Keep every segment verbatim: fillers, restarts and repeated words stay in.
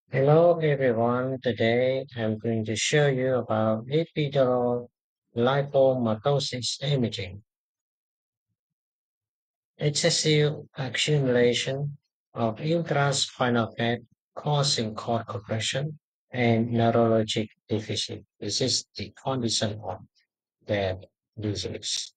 Hello everyone. Today I'm going to show you about epidural lipomatosis imaging. Excessive accumulation of intraspinal fat causing cord compression and neurologic deficit. This is the condition of that disease.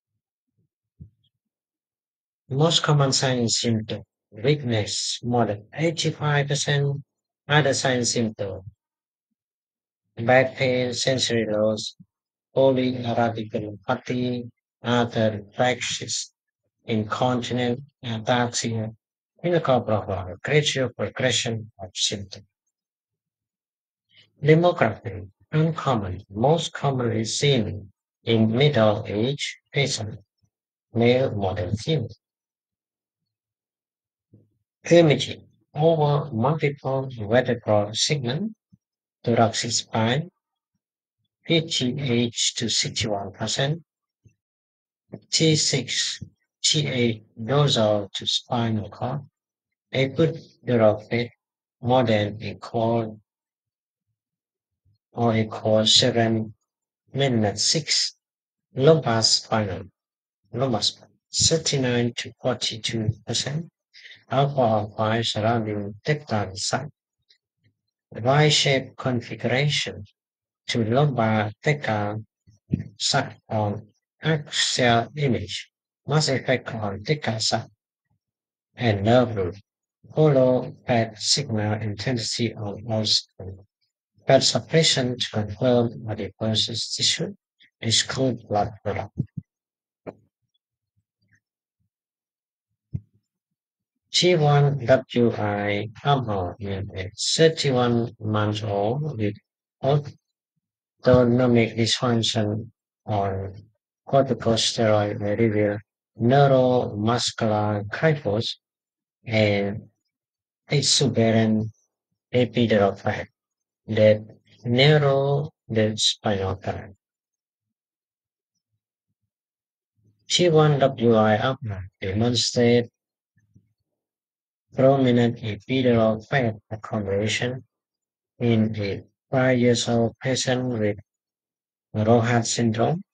Most common signs and symptoms: weakness, more than eighty-five percent. Other signs and symptoms: back pain, sensory loss, polyradiculopathy, other fractures, incontinent, ataxia, in a couple of our gradual progression of symptoms. Demography, uncommon, most commonly seen in middle-aged patients, male, modern female. Imaging, over multiple vertebral segment, thoracic spine, fifty-eight to sixty-one percent, T six, T eight dorsal to spinal cord, epidural fat more than equal or equal seven minus six, lumbar spinal, lumbar spine, thirty-nine to forty-two percent, alpha five surrounding tectile site, Y-shaped configuration to lumbar tectile site on axial image, mass effect on tectile site, and nerve root. Follow PET signal intensity on all screen. PET suppression to confirm adiposis tissue. Exclude blood product. T one W I Amor in a thirty-one month old with autonomic dysfunction on corticosteroid reveal neuromuscular kyphos and exuberant epidural fat that narrow the spinal cord. T one W I upper demonstrate prominent epidural fat accumulation in a five years old patient with Rohat syndrome,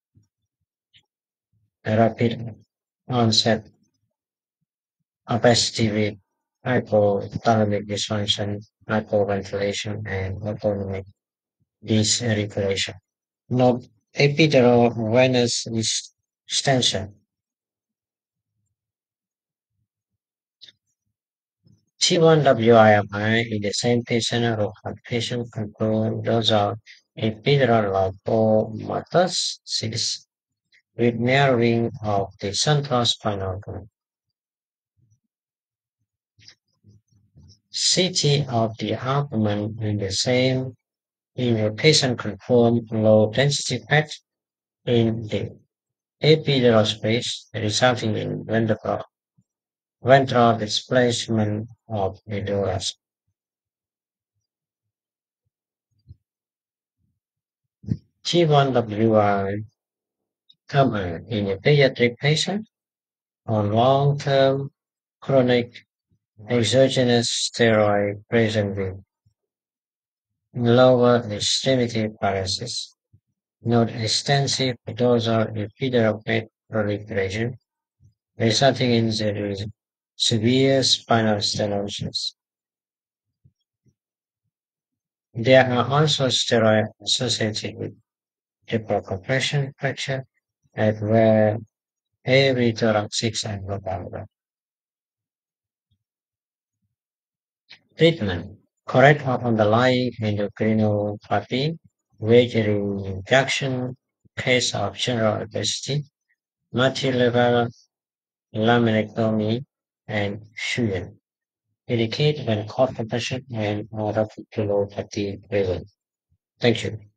rapid onset obesity with hypothalamic dysfunction, hypoventilation, and autonomic dysregulation. Note epidural venous extension. T one W I M I in the same patient or patient control those are epidural lipomatosis with narrowing of the central spinal cord. C T of the abdomen in the same in a patient confirmed low density fat in the epidural space resulting in ventral, ventral displacement of the dura. T one W I common in a pediatric patient on long-term chronic exogenous steroid present with lower extremity paralysis, not extensive dorsal epidural fat proliferation, resulting in the severe spinal stenosis. There are also steroids associated with hypocompression fracture at where every thoracic and lumbar. Treatment: correct of underlying endocrinopathy, wagering injection, case of general obesity, multi-level laminectomy, and fusion. Indicate when cord compression and radiculopathy present. Thank you.